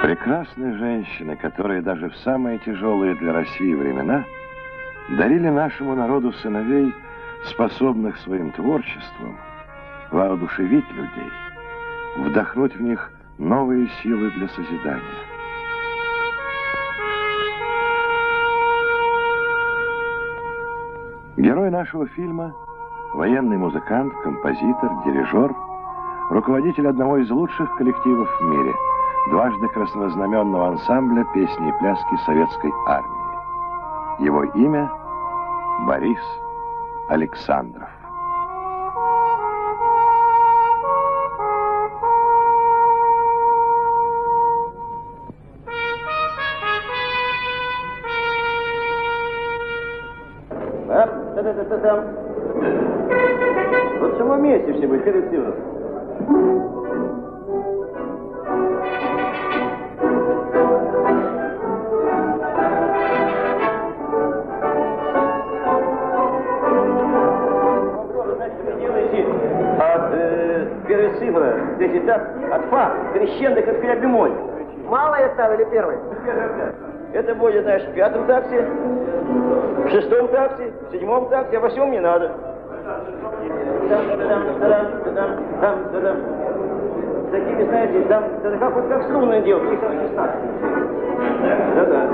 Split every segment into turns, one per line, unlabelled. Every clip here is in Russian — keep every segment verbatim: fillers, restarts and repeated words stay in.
Прекрасные женщины, которые даже в самые тяжелые для России времена дарили нашему народу сыновей, способных своим творчеством воодушевить людей, вдохнуть в них новые силы для созидания. Герой нашего фильма – военный музыкант, композитор, дирижер, руководитель одного из лучших коллективов в мире, дважды краснознаменного ансамбля песни и пляски советской армии. Его имя – Борис Александров.
Там. Вот в самом месте все были, Харитонов. От э, первой цифры, третий этап, от фа, крещендо, как филя бемоль.
Малая стала или первый?
Это будет, знаешь, в пятом такте, в шестом такте, в седьмом такте, а в восьмом не надо. Такими, знаете, там, это как, вот как струнное дело, у них там шестнадцать. Да-да.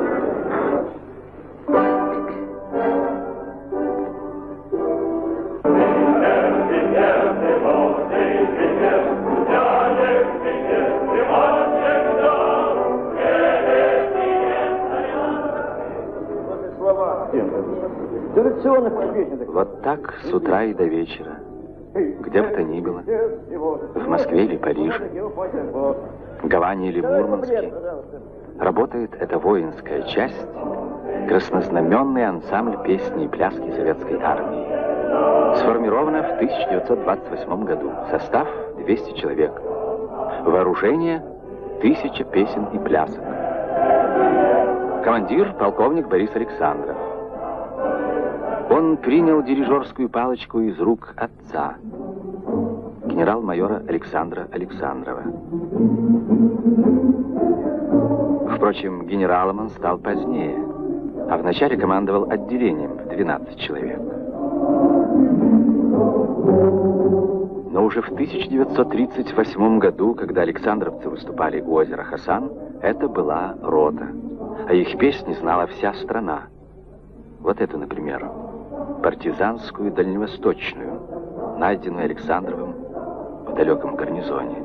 Вот так с утра и до вечера, где бы то ни было, в Москве или Париже, Гаване или Мурманске, работает эта воинская часть, краснознаменный ансамбль песни и пляски советской армии. Сформирована в тысяча девятьсот двадцать восьмом году. Состав двести человек. Вооружение тысяча песен и плясок. Командир полковник Борис Александров. Он принял дирижерскую палочку из рук отца, генерал-майора Александра Александрова. Впрочем, генералом он стал позднее, а вначале командовал отделением в двенадцать человек. Но уже в тысяча девятьсот тридцать восьмом году, когда александровцы выступали у озера Хасан, это была рота, а их песни знала вся страна. Вот эту, например, партизанскую дальневосточную, найденную Александровым в далеком гарнизоне.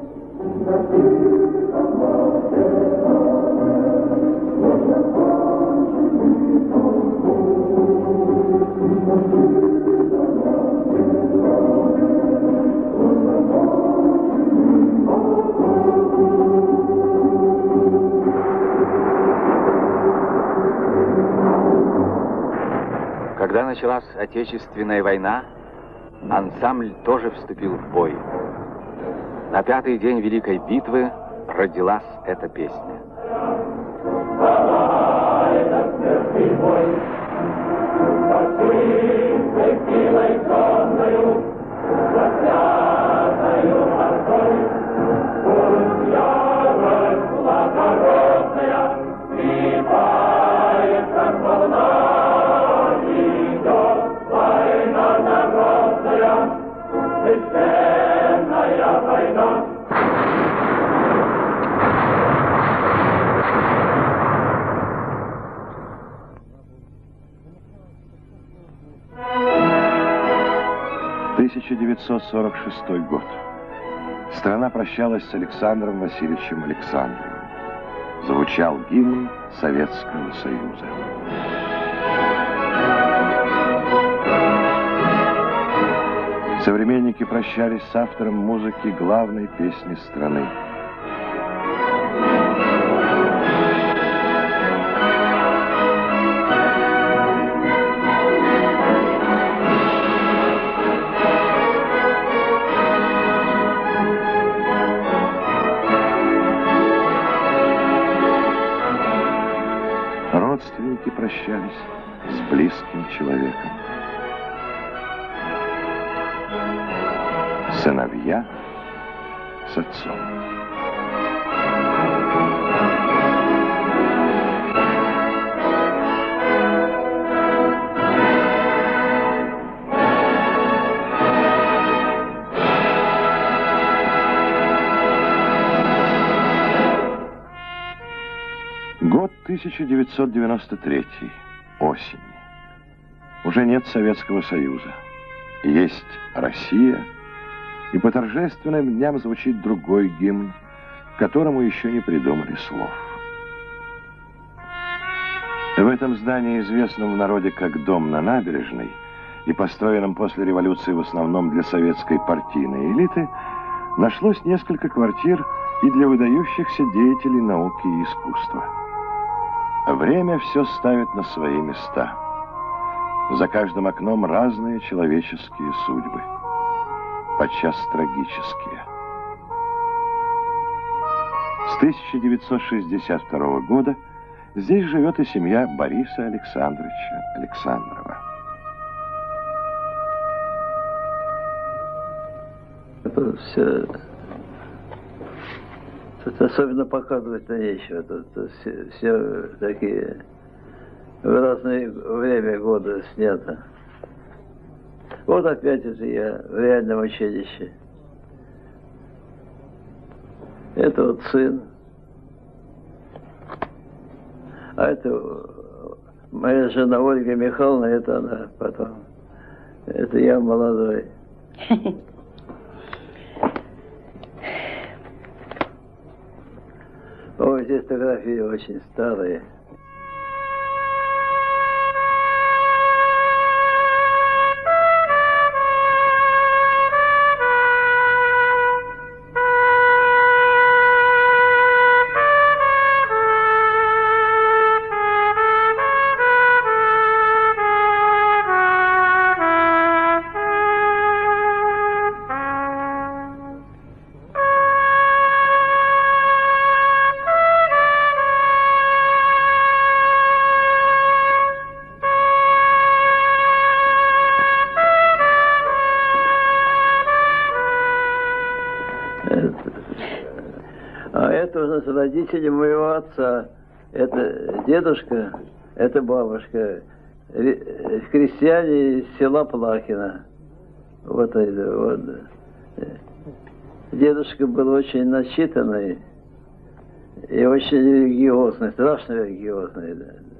Когда началась Отечественная война, ансамбль тоже вступил в бой. На пятый день Великой битвы родилась эта песня.
тысяча девятьсот сорок шестой год. Страна прощалась с Александром Васильевичем Александровым. Звучал гимн Советского Союза. Современники прощались с автором музыки главной песни страны. Родственники прощались с близким человеком. Сыновья с отцом. тысяча девятьсот девяносто третий. Осень. Уже нет Советского Союза. Есть Россия, и по торжественным дням звучит другой гимн, которому еще не придумали слов. В этом здании, известном в народе как «Дом на набережной», и построенном после революции в основном для советской партийной элиты, нашлось несколько квартир и для выдающихся деятелей науки и искусства. Время все ставит на свои места. За каждым окном разные человеческие судьбы, подчас трагические. С тысяча девятьсот шестьдесят второго года здесь живет и семья Бориса Александровича Александрова.
Это все... Тут особенно показывать-то нечего. Тут все, все такие в разное время года снято. Вот опять это я в реальном училище. Это вот сын. А это моя жена Ольга Михайловна, это она потом. Это я молодой. Ой, здесь фотографии очень старые. Родители моего отца, это дедушка, это бабушка, крестьяне из села Плахино. Вот это вот. Дедушка был очень начитанный и очень религиозный, страшно религиозный.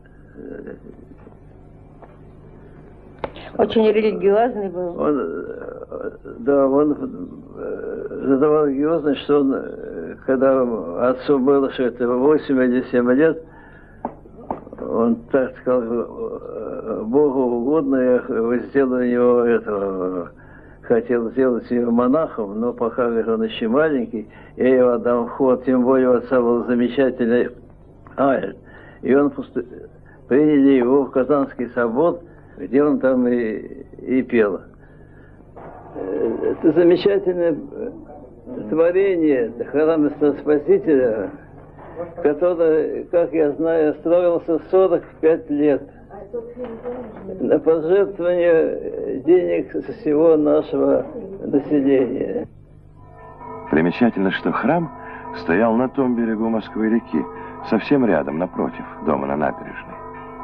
Очень религиозный был.
Он, да, он задавал религиозность, что он, когда отцу было что это восемь или семь лет, он так сказал, Богу угодно, я сделаю его этого, хотел сделать его монахом, но пока говорит, он еще маленький, я его отдам в ход, тем более у отца был замечательный альт. И он пусто... приняли его в Казанский собор, где он там и, и пел. Это замечательное творение храма Спасителя, который, как я знаю, строился сорок пять лет на пожертвование денег со всего нашего населения.
Примечательно, что храм стоял на том берегу Москвы-реки, совсем рядом, напротив дома на набережной.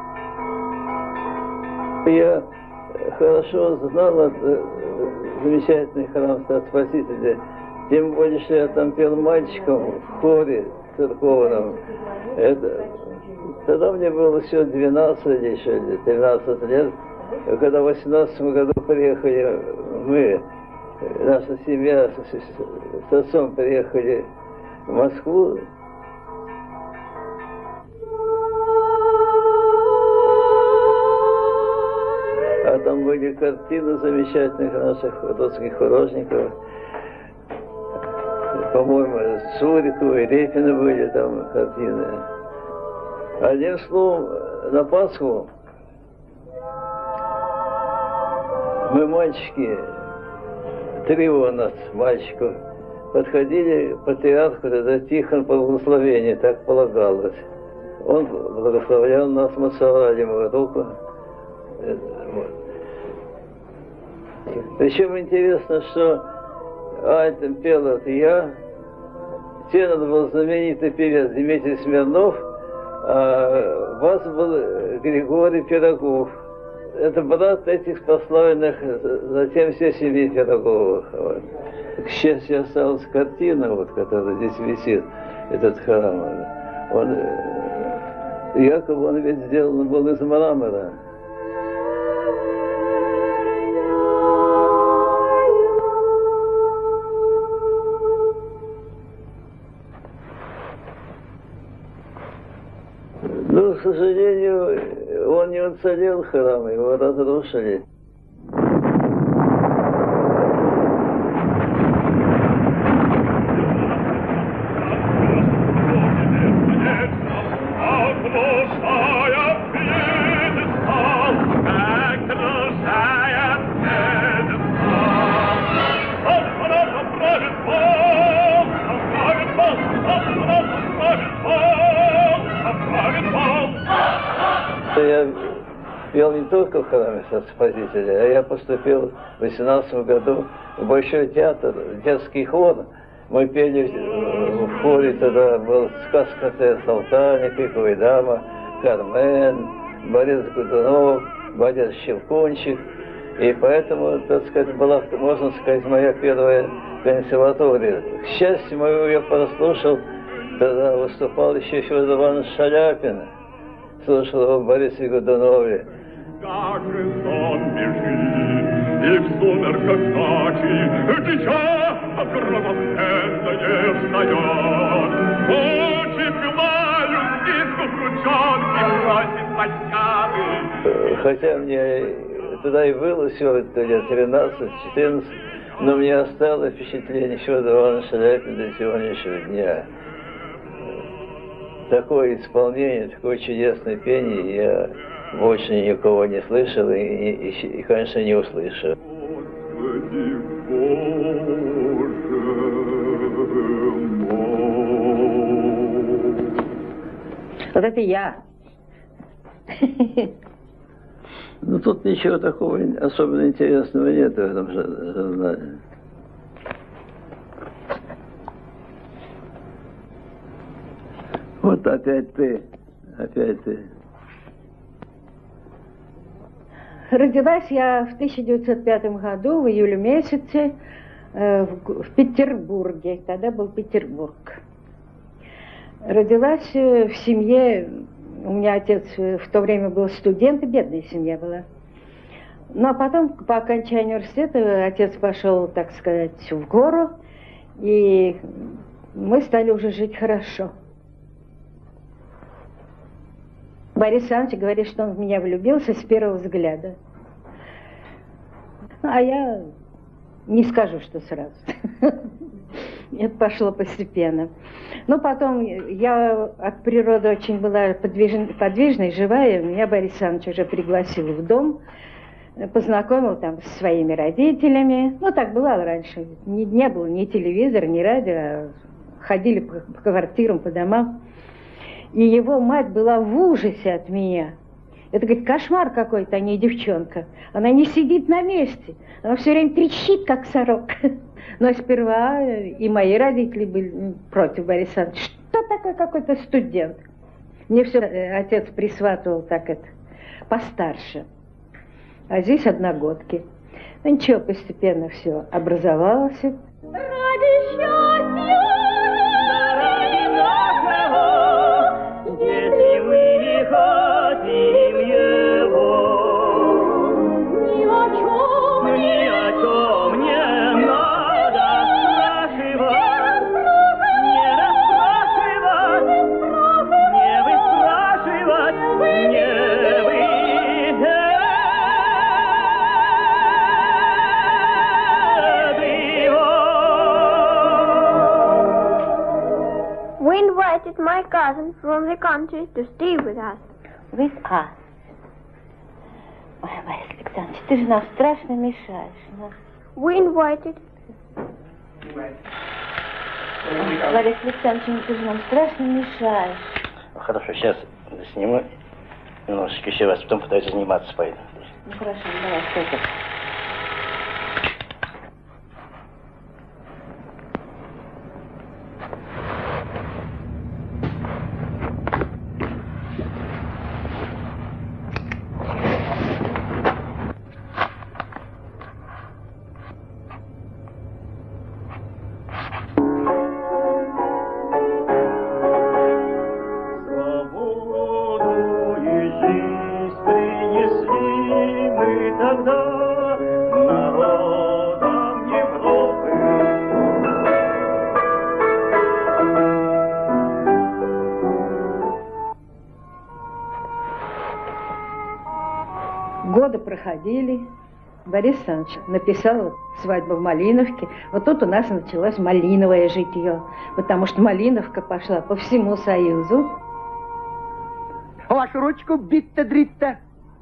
Я хорошо знал этот замечательный храм Спасителя, тем более, что я там пел мальчиком в хоре церковном. Это, тогда мне было всего двенадцать или еще тринадцать лет. Когда в восемнадцатом году приехали мы, наша семья с, с отцом приехали в Москву. А там были картины замечательных наших русских художников. По-моему, Сурикова и Репина были там картины. Одним словом, на Пасху мы, мальчики, трио у нас, мальчиков, подходили к патриарху, это Тихон по благословению, так полагалось. Он благословлял нас, мы целовали ему руку. Вот. Причем интересно, что альтом пел это я, тенор был знаменитый певец Дмитрий Смирнов, а бас был Григорий Пирогов. Это брат этих прославленных, затем все семьи Пироговых. Вот. К счастью, осталась картина, вот, которая здесь висит, этот храм. Он, Якобы он ведь сделан был из мрамора. Но, к сожалению, он не уцелел, храм, его разрушили. Я пел не только в храме Спасителя, а я поступил в восемнадцатом году в Большой театр, детский хор. Мы пели в хоре, тогда был сказка «Салтаник», «Пиковая дама», «Кармен», Борис Годунов, Борис Щелкунчик. И поэтому, так сказать, была, можно сказать, моя первая консерватория. К счастью мою, я прослушал, тогда выступал еще Федор Иванович Шаляпин. Слушал его в Борисе Годунове.
Как же сон бежит, и в сумерках ночи дитя кровопенное встает. Очи пылают, диску крученки просит пощады. Хотя мне тогда и было всего лет тринадцать-четырнадцать, но мне осталось впечатление Федора Ивановича Шаляпина до сегодняшнего дня. Такое исполнение, такое чудесное пение я больше никого не слышал и, и, и, и конечно, не услышал.
Вот это я.
Ну тут ничего такого особенно интересного нет в этом журнале. Вот опять ты, опять ты.
Родилась я в тысяча девятьсот пятом году, в июле месяце, э, в, в Петербурге. Тогда был Петербург. Родилась в семье, у меня отец в то время был студент, и бедная семья была. Ну а потом, по окончании университета, отец пошел, так сказать, в гору, и мы стали уже жить хорошо. Борис Александрович говорит, что он в меня влюбился с первого взгляда. А я не скажу, что сразу. Это пошло постепенно. Но потом я от природы очень была подвижной, подвижной, живая. Меня Борис Александрович уже пригласил в дом, познакомил там со своими родителями. Ну, так бывало раньше. Не, не было ни телевизора, ни радио, а ходили по, по квартирам, по домам. И его мать была в ужасе от меня. Это, говорит, кошмар какой-то, а не девчонка. Она не сидит на месте. Она все время трещит, как сорок. Но сперва и мои родители были против Бориса Александровича. Что такое какой-то студент? Мне все отец присватывал так это, постарше. А здесь одногодки. Ну ничего, постепенно все образовалось. Ради счастья! Если мы хотим его, ни о чем, ни о чем не надо спрашивать, не расспрашивать, не выспрашивать, не выдать его.
We invited my cousin from the country to stay with us.
With us? Ой, Борис Александрович, ты же нам страшно мешаешь.
We invited.
Борис Александрович, ты же нам страшно мешаешь.
Хорошо, сейчас сниму немножечко еще раз, потом пытаюсь заниматься по этому.
Ну хорошо, давай, что это?
Свободу
годы проходили. Борис Александрович написал вот «Свадьба в Малиновке». Вот тут у нас началось малиновое житье, потому что Малиновка пошла по всему Союзу.
Вашу ручку, битта-дритта.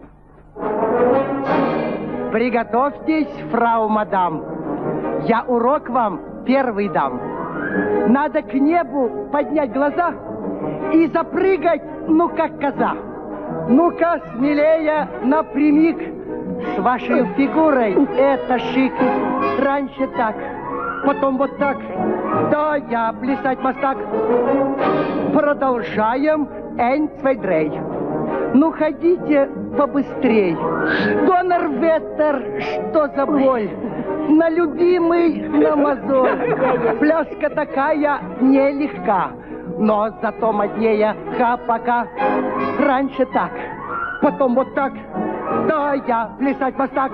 Приготовьтесь, фрау мадам. Я урок вам первый дам. Надо к небу поднять глаза и запрыгать, ну как коза. Ну-ка, смелее, напрямик. С вашей фигурой это шик. Раньше так, потом вот так. Да, я плясать мастак. Продолжаем. Ein, zwei, drei. Ну, ходите побыстрей. Донор-ветер, что за боль? На любимый, на мозоль. Пляска такая нелегка, но зато моднее ха-пока. Раньше так, потом вот так. Да, я плясать мастак.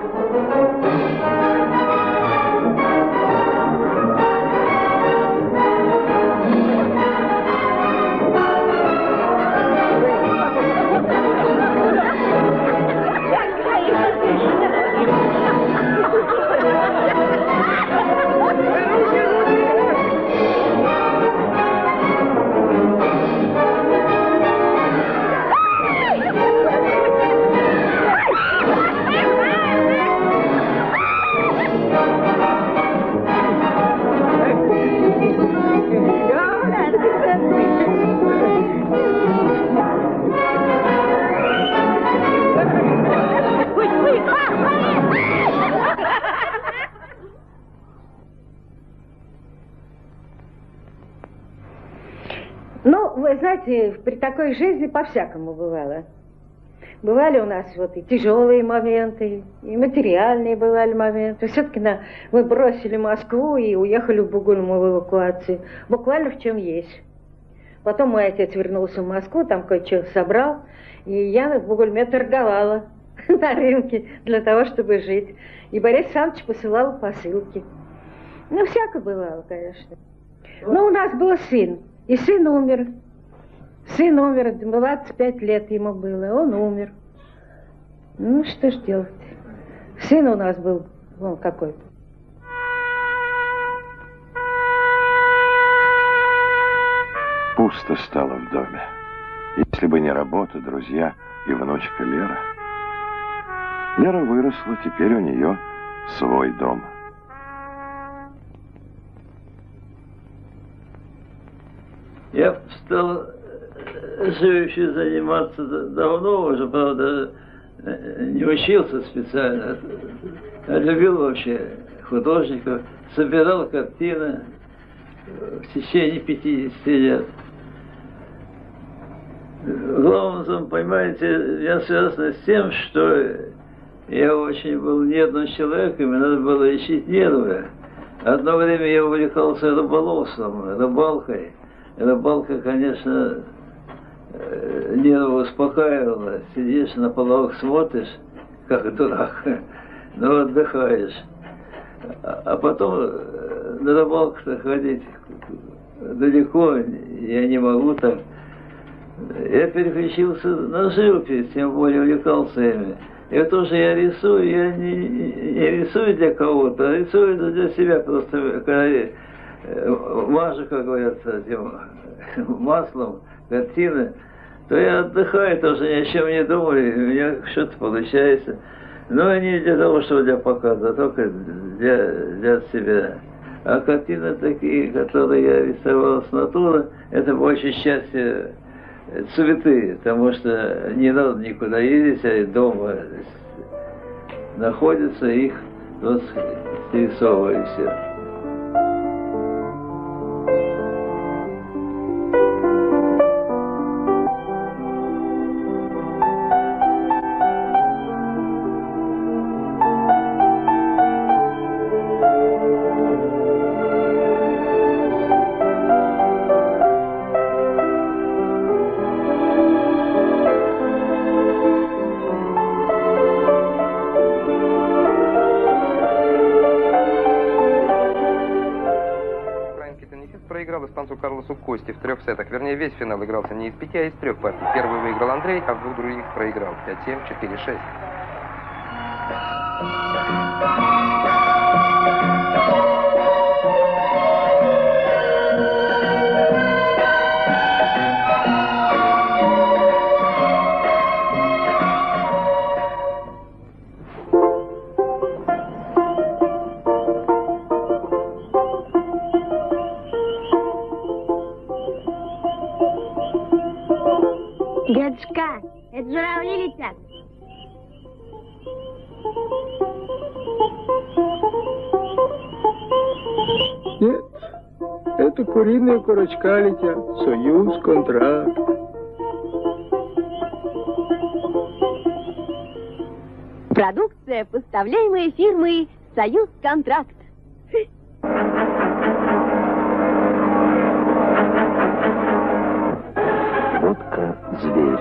Вы знаете, при такой жизни по-всякому бывало. Бывали у нас вот и тяжелые моменты, и материальные бывали моменты. Все-таки мы бросили Москву и уехали в Бугульму в эвакуацию. Буквально в чем есть. Потом мой отец вернулся в Москву, там кое-что собрал, и я в Бугульме торговала на рынке для того, чтобы жить. И Борис Александрович посылал посылки. Ну, всякое бывало, конечно. Но у нас был сын, и сын умер. Сын умер, двадцать пять лет ему было, он умер. Ну, что ж делать. Сын у нас был, вон какой-то.
Пусто стало в доме. Если бы не работа, друзья и внучка Лера. Лера выросла, теперь у нее свой дом.
Я стал живописью заниматься давно уже, правда, не учился специально. Я любил вообще художников, собирал картины в течение пятидесяти лет. Главным, понимаете, я связано с тем, что я очень был нервным человеком, и надо было лечить нервы. Одно время я увлекался рыболовством, рыбалкой. Рыбалка, конечно, нервы успокаивала. Сидишь на половок, смотришь, как дурак, но отдыхаешь. А потом на рыбалку-то ходить далеко я не могу так. Я переключился на живопись, тем более увлекался ими. И вот тоже я рисую, я не, не рисую для кого-то, а рисую для себя просто, когда я мажу, как говорится, этим маслом картины, то я отдыхаю, тоже ни о чем не думаю, и у меня что-то получается. Но не для того, чтобы для показа, а только для, для себя. А картины такие, которые я рисовал с натуры, это большей части цветы, потому что не надо никуда ездить, а дома находятся, их просто рисовываю все.
Кости в трех сетах. Вернее, весь финал игрался не из пяти, а из трех партий. Первый выиграл Андрей, а в двух других проиграл. пять семь, четыре шесть.
Дедушка, это журавли летят.
Нет, это куриные курочка летят. Союз, контракт.
Продукция, поставляемая фирмой «Союз Контракт».
Водка «Зверь».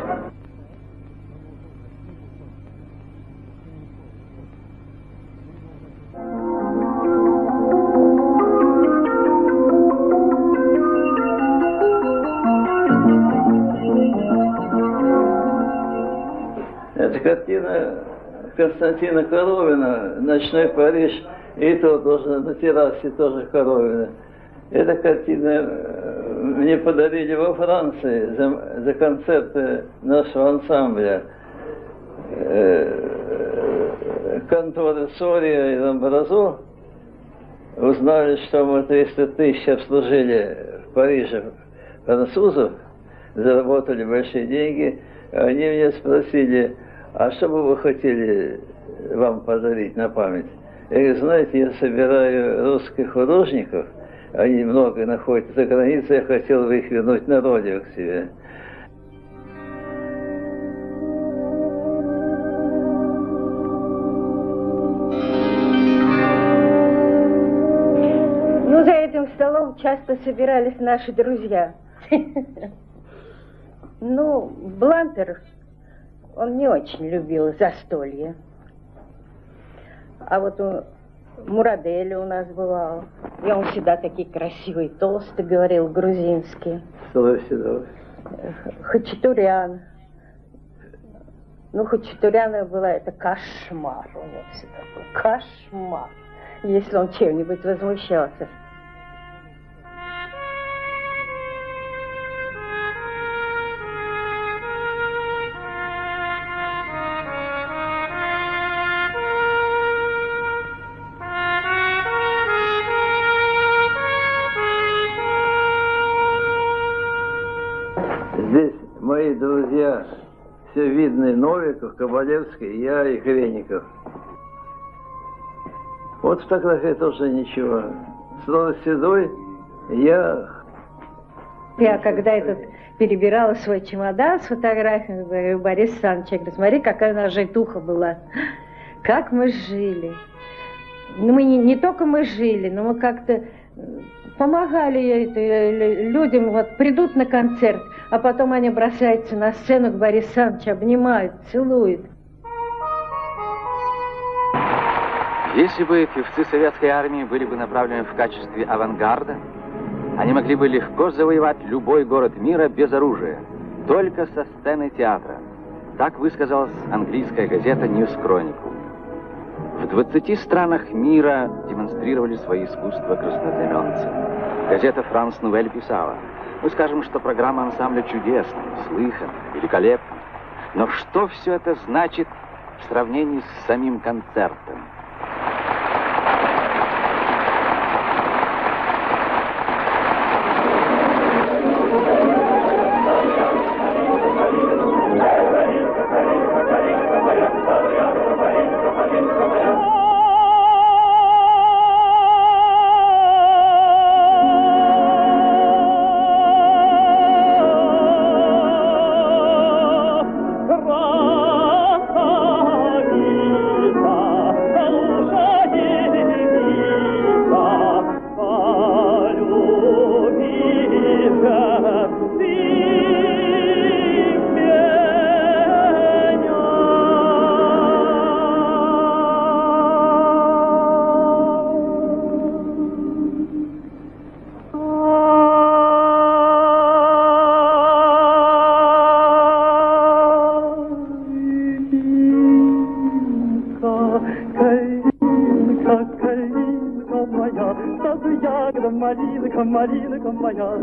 Это картина Константина Коровина «Ночной Париж», и то тоже на террасе тоже Коровина. Эта картина мне подарили во Франции за, за концерты нашего ансамбля. Конторы Сория и Ламбразо узнали, что мы триста тысяч обслужили в Париже французов, заработали большие деньги. Они меня спросили: а что бы вы хотели вам подарить на память? Я говорю: знаете, я собираю русских художников, они много находятся за границей, я хотел бы их вернуть на родину к себе.
Ну, за этим столом часто собирались наши друзья. Ну, Блантер, он не очень любил застолье. А вот у Мурадели у нас бывал. И он всегда такие красивые, толстый, говорил, грузинский. Хачатурян. Ну, Хачатуряна была, это кошмар у него всегда был. Кошмар. Если он чем-нибудь возмущался.
Здесь мои друзья, все видные: Новиков, Кабалевский, я и Хреников. Вот фотография тоже ничего. Снова седой, я...
Я когда этот перебирала свой чемодан с фотографиями, говорю: Борис Александрович, я говорю, смотри, какая у нас житуха была. Как мы жили. Ну, мы не, не только мы жили, но мы как-то помогали людям. Вот придут на концерт, а потом они бросаются на сцену к Борису Александровичу, обнимают, целуют.
Если бы певцы советской армии были бы направлены в качестве авангарда, они могли бы легко завоевать любой город мира без оружия, только со сцены театра. Так высказалась английская газета News Chronicle. В двадцати странах мира демонстрировали свои искусства краснознаменцы. Газета «Франс Нувель» писала: мы скажем, что программа ансамбля чудесная, слыханная, великолепная. Но что все это значит в сравнении с самим концертом?
Красавица, моя, саду ягода, малинка, малинка моя.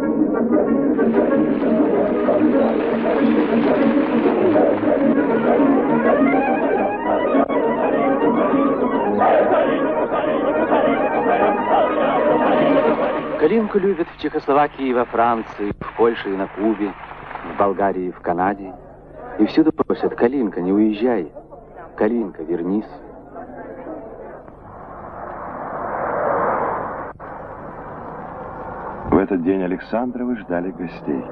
Калинку любят в Чехословакии и во Франции, в Польше и на Кубе, в Болгарии и в Канаде. И всюду просят: Калинка, не уезжай. Калинка, вернись.
В этот день Александровы ждали гостей.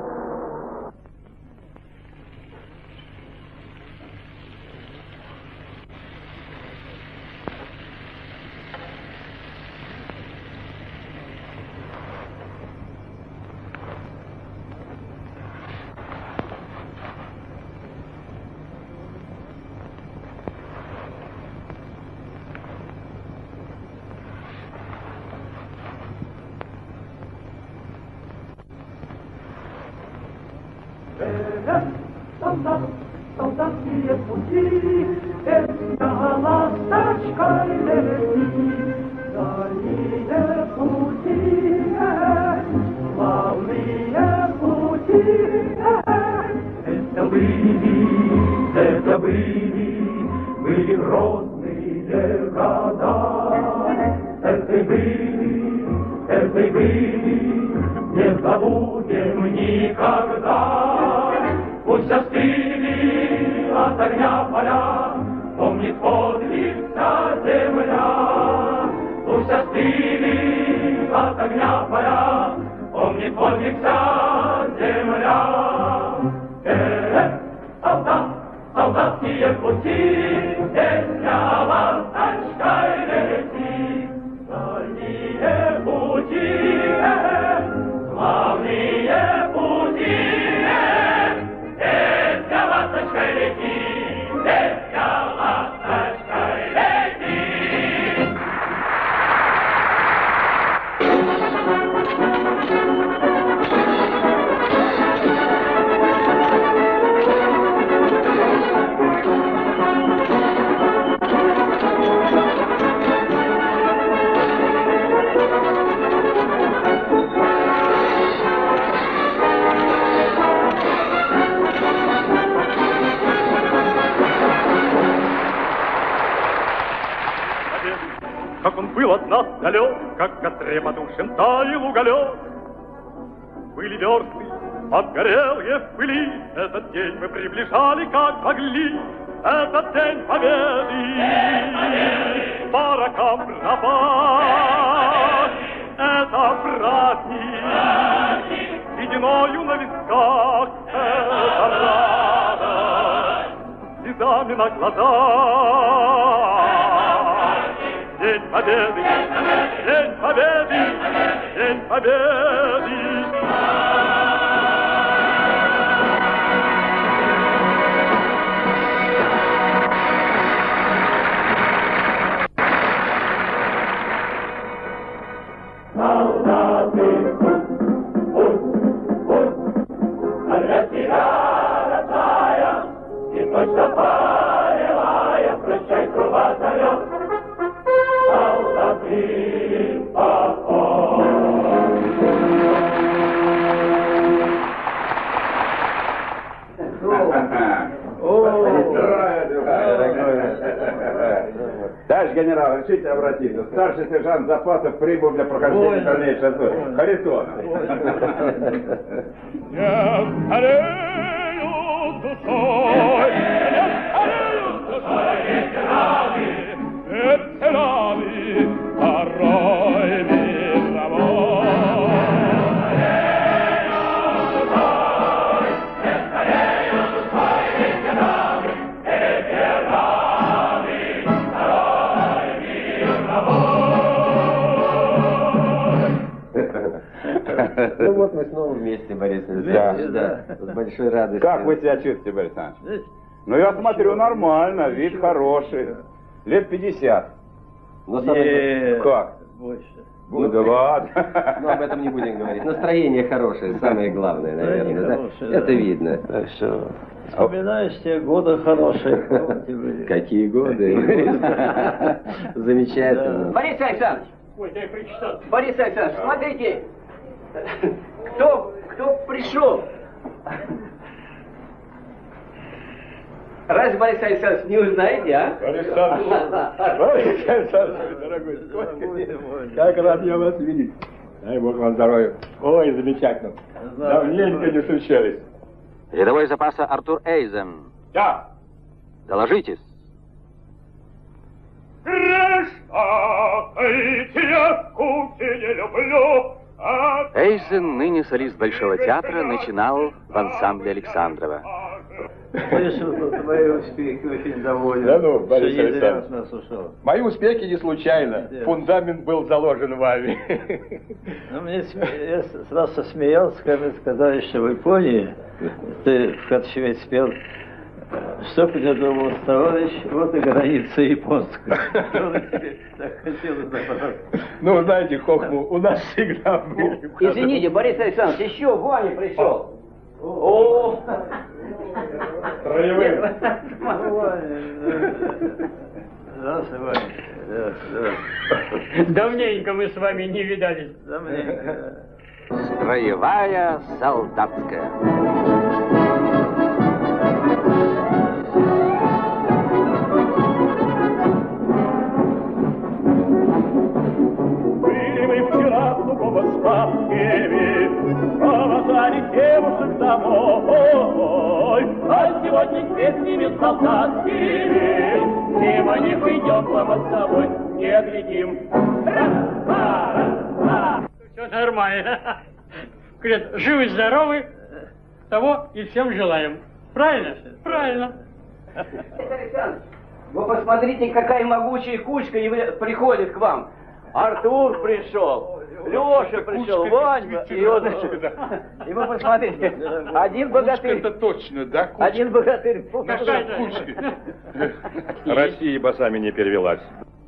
Солдат, солдатские пути, это ласточка лети, дальние пути, славные пути. Это были, это были, были грозные года. Это были, это были, не забудем никогда. Пусть остыли от огня поля, помнит подвиг вся земля. Пусть остыли от огня поля, помнит подвиг вся земля. Э-э, солдат, солдатские пути, песня ласточкой лети. Дальние пути, э-э, славные пути. Песня ласточкой лети, песня ласточкой лети.
Как он был от нас далек, как в костре потушен таял уголек. Были версты, подгорелые в пыли, этот день мы приближали, как могли. Этот день победы, день победы. По рокам бросать, это праздник, праздник. Сединою на висках, это радость, слезами на глазах. День победы, день победы, день победы.
Солдаты, пусть, пусть, пусть, для тебя, родная, и точно полевая, прощай, труба зовет. Солдаты, покой.
Товарищ генерал, решите обратиться. Старший сержант запасов прибыл для прохождения дальнейшей службы. Харитонов.
Не стареют душой, не стареют душой, ветераны, ветераны, порой мировой.
Ну вот мы снова вместе, Борис Александрович, да, да, с большой радостью.
Как вы себя чувствуете, Борис Александрович? Ну, я смотрю, нормально, вид хороший. Лет пятьдесят.
Но самое...
Как?
Больше.
Ну, да ладно.
Но об этом не будем говорить. Настроение хорошее, самое главное, наверное. Да?
Хорошее,
Это
да.
видно.
Так что, вспоминаешь те годы хорошие.
Какие годы? Замечательно.
Борис Александрович, Ой, дай прочитать.
Борис Александрович, смотрите, кто, кто пришел? Разве Борис Александрович не узнаете, а?
Борис Александрович, Борис Александрович, дорогой, сколько, как рад я вас видеть. Дай Бог вам здоровья. Ой, замечательно. Давненько не встречались.
Рядовой запаса Артур Eizen.
Да.
Доложитесь. Eizen, ныне солист Большого театра, начинал в ансамбле Александрова.
Слышал, что твои успехи очень доволен.
Да ну, Борис
что не зря
Александрович.
нас ушел.
Мои успехи не случайно.
Да.
Фундамент был заложен вами.
Ну, мне сме- я сразу смеялся, когда сказали, что в Японии ты в Корчеве спел, что придумал товарищ, вот и граница японская. Так хотелось забрать.
Ну, знаете, хохму у нас всегда были.
Извините, Борис Александрович, еще Ваня пришел. О,
Строевым.
Здравствуй, Ваня. Да, да.
Давненько мы с вами не видались.
Давненько.
Строевая солдатская.
Были мы вчера в сухого Спасскеве, провожали девушек домой, а сегодня с песнями солдатскими мимо них идем по мостовой, не глядим. Раз, два, раз, два.
Все нормально. Говорят, живы-здоровы, того и всем желаем. Правильно? Правильно.
Александр, вы посмотрите, какая могучая кучка явля- приходит к вам. Артур пришел, Леша пришел, Ваня, и вот, и вы посмотрите, один богатырь.
Это точно, да? Кучка.
Один богатырь.
Наша кучка. Россия босами не перевелась.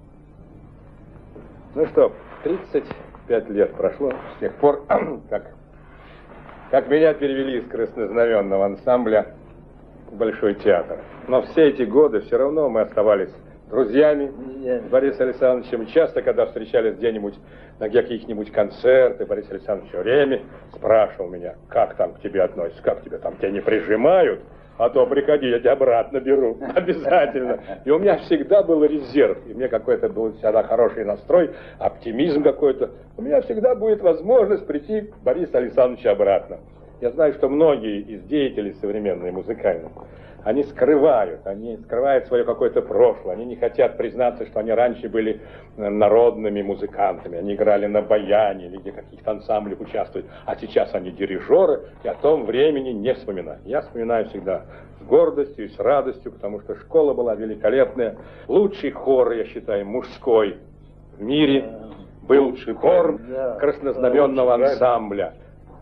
Ну что, тридцать пять лет прошло с тех пор, как, как меня перевели из краснознаменного ансамбля в Большой театр. Но все эти годы все равно мы оставались друзьями с Борисом Александровичем. Часто, когда встречались где-нибудь на каких-нибудь концертах, Борис Александрович все время спрашивал меня, как там к тебе относятся, как тебя там, тебя не прижимают, а то приходи, я тебя обратно беру, обязательно. И у меня всегда был резерв, и мне какой-то был всегда хороший настрой, оптимизм какой-то. У меня всегда будет возможность прийти к Борису Александровичу обратно. Я знаю, что многие из деятелей современной музыкальной, они скрывают, они скрывают свое какое-то прошлое, они не хотят признаться, что они раньше были народными музыкантами, они играли на баяне или где каких-то ансамблях участвуют, а сейчас они дирижеры, и о том времени не вспоминают. Я вспоминаю всегда с гордостью и с радостью, потому что школа была великолепная. Лучший хор, я считаю, мужской в мире был хор краснознаменного ансамбля.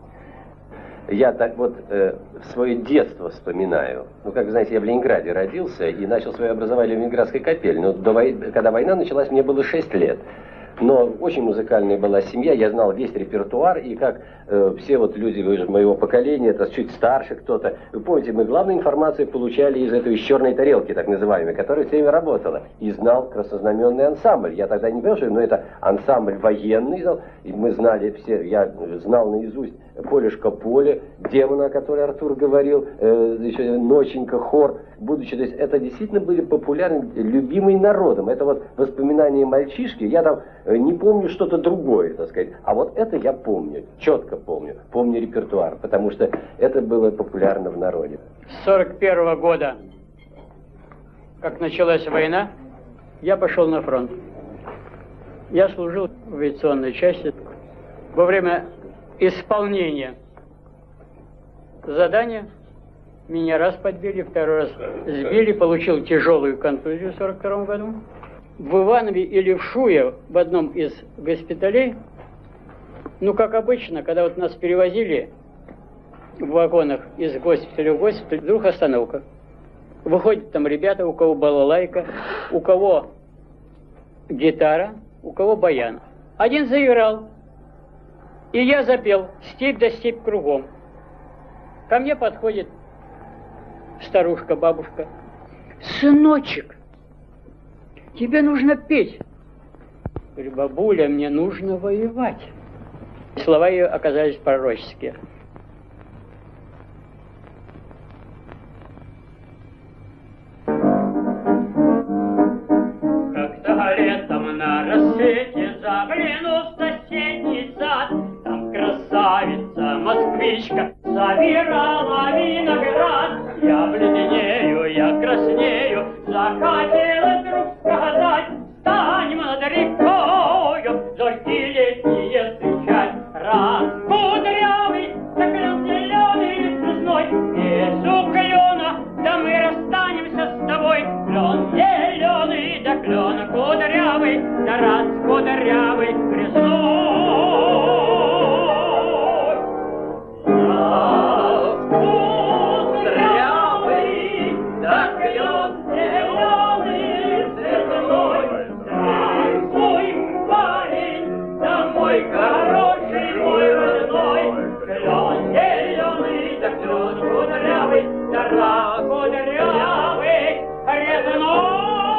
Я так вот э, свое детство вспоминаю. Ну, как вы знаете, я в Ленинграде родился и начал свое образование в Ленинградской капелле. Но до вой... когда война началась, мне было шесть лет. Но очень музыкальная была семья, я знал весь репертуар, и как э, все вот люди моего поколения, это чуть старше кто-то, вы помните, мы главную информацию получали из этой из черной тарелки, так называемой, которая все время работала, и знал краснознаменный ансамбль. Я тогда не понял, что ну, это ансамбль военный, и мы знали все, я знал наизусть Полюшка поле, демона, о котором Артур говорил, э, еще Ноченька, хор, будучи, то есть это действительно были популярны, любимые народом. Это вот воспоминания мальчишки, я там э, не помню что-то другое, так сказать, а вот это я помню, четко помню, помню репертуар, потому что это было популярно в народе.
С сорок первого года, как началась война, я пошел на фронт. Я служил в авиационной части. Во время исполнения задания меня раз подбили, второй раз сбили, получил тяжелую контузию в сорок втором году. В Иванове или в Шуе, в одном из госпиталей, ну, как обычно, когда вот нас перевозили в вагонах из госпиталя в госпиталь, вдруг остановка. Выходят там ребята, у кого балалайка, у кого гитара, у кого баян. Один заиграл. И я запел «Степь да степь кругом». Ко мне подходит старушка, бабушка. «Сыночек, тебе нужно петь». Говорю, бабуля, мне нужно воевать. Слова ее оказались пророческие.
Как-то летом на рассвете загляну в соседний сад, там красавица москвичка собирала виноград. Я бледнею, я краснею, захотелось вдруг сказать: стань над рекою, дожди летние встречать. Раз кудрявый, так клен зеленый весной, без уклена, да мы расстанемся с тобой. Клен зеленый, да клен кудрявый, да раз кудрявый весной. Раз кудрявый, да клен зеленый весной. Здравствуй, парень, да мой хороший, мой родной. Клен зеленый, да клен кудрявый, да раз кудрявый резной.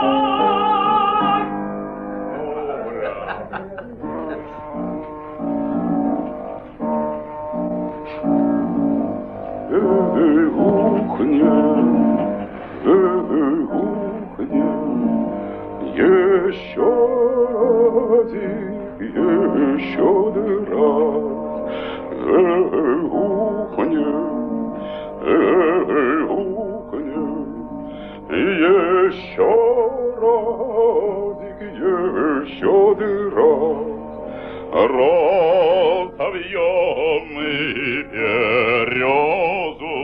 Еще разик, еще раз, эй, ухнет, эй, ухнет. Еще разик, еще раз, разовьем мы березу,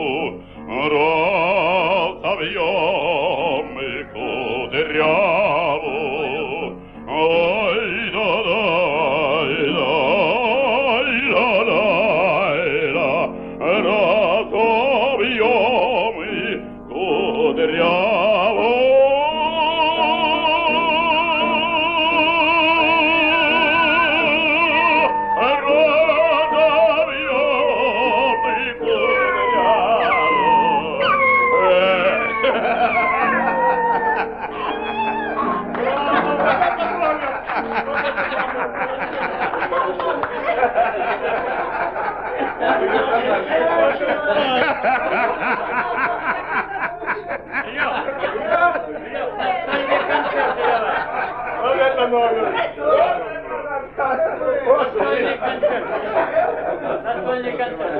разовьем мы кудряву. Ай да да да разовьем мы кудряву.
Вот это номер! Настольный концерт! Настольный концерт!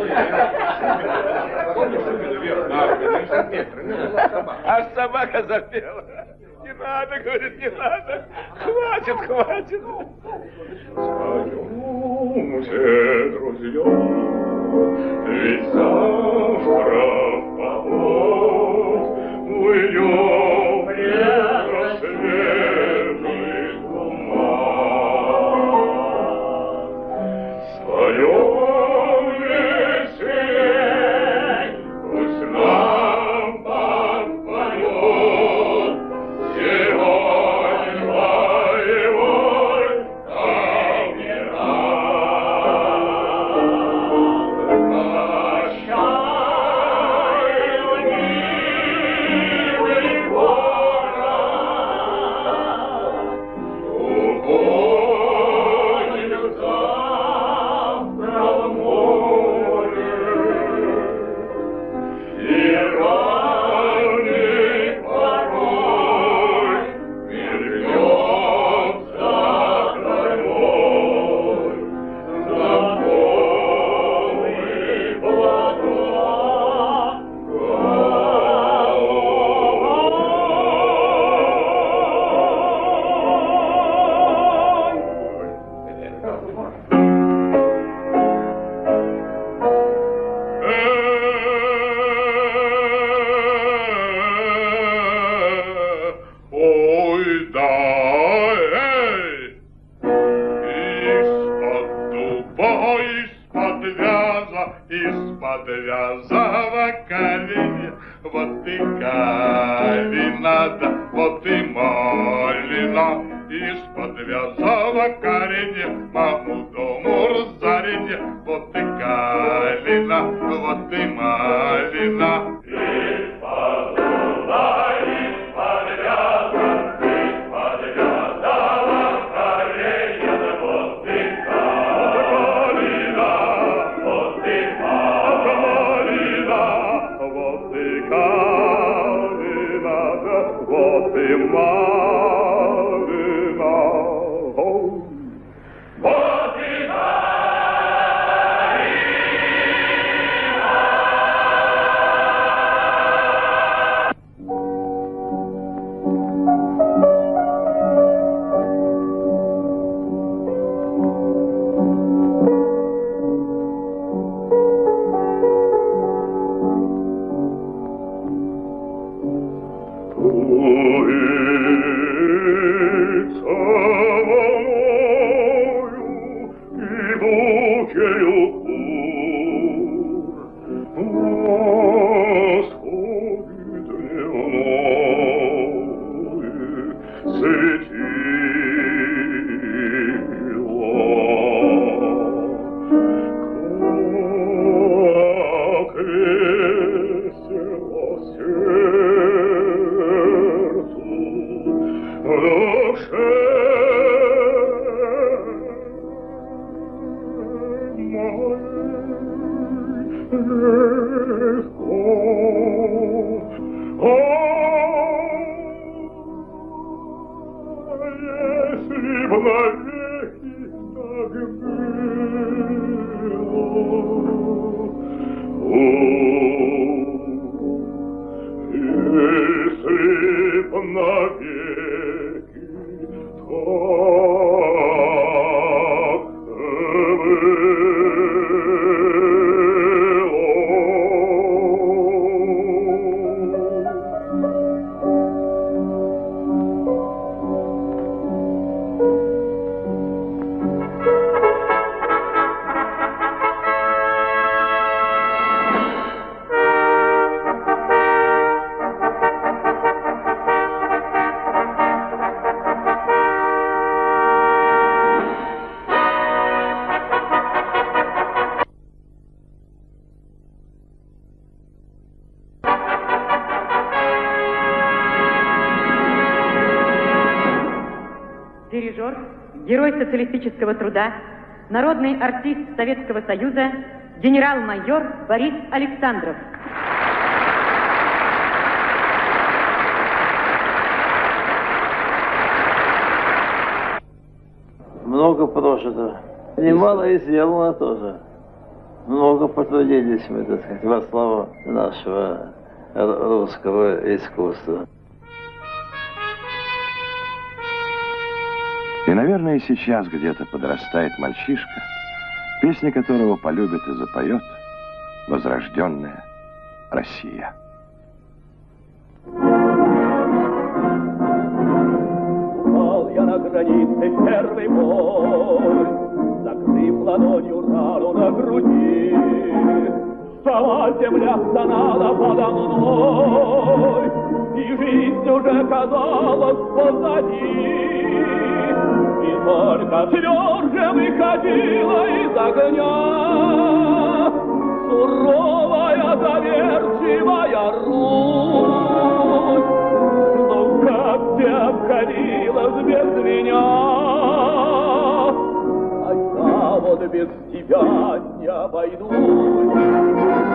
Аж собака запела. Не надо, говорит, не надо. Хватит, хватит. Пойдемте, друзья, ведь завтра в поход уйдем в рассветный туман. Споем весень, пусть нам подпоет сегодня воевой, там не Подвяза, из-под вяза,
Дирижер, герой социалистического труда, народный артист Советского Союза, генерал-майор Борис Александров.
Много прожито. Немало и сделано тоже. Много потрудились мы, так сказать, во славу нашего русского искусства.
И, наверное, и сейчас где-то подрастает мальчишка, песни которого полюбит и запоет возрожденная Россия.
Упал я на границе первый бой, закрыв ладонью рану на груди. Сама земля стонала подо мной, и жизнь уже казалась позади. И только тверже выходила из огня суровая, доверчивая Русь. Но как ты обходилась без меня, а я вот без тебя не обойдусь.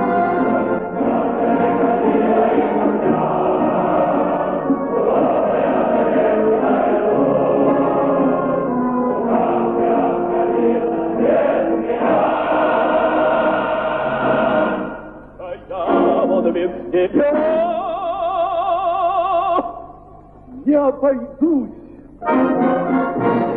Без тебя не обойдусь.